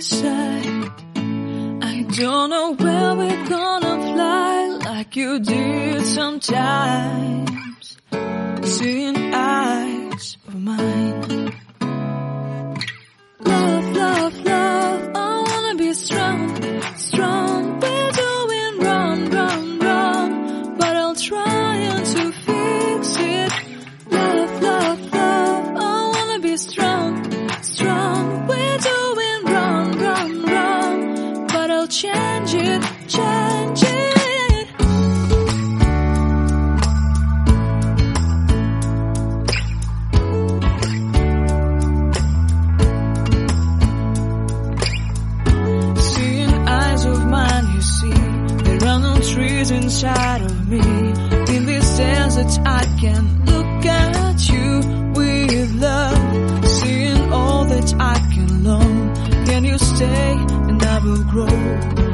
decide. I don't know where we're gonna fly like you did sometimes. Seeing eyes of mine. Love, love, love, I wanna be strong, strong. We're doing wrong, wrong, wrong, but I'll try to fix it. Love, love, love, I wanna be strong, strong. We're doing wrong, wrong, wrong, but I'll change it, change it. Trees inside of me. In this desert I can look at you with love. Seeing all that I can learn. Can you stay and I will grow?